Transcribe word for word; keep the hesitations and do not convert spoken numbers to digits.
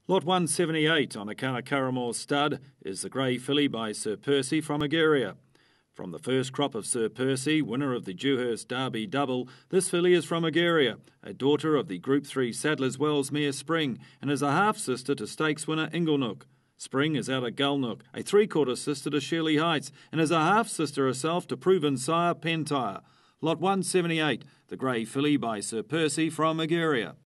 Lot one seventy-eight on a Curraghmore Stud is the grey filly by Sir Percy from Egeria. From the first crop of Sir Percy, winner of the Dewhurst Derby Double, this filly is from Egeria, a daughter of the Group three Sadler's Wells mare Spring, and is a half-sister to stakes winner Inglenook. Spring is out at Gulnook, a three-quarter sister to Shirley Heights, and is a half-sister herself to proven sire Pentire. Lot one seventy-eight, the grey filly by Sir Percy from Egeria.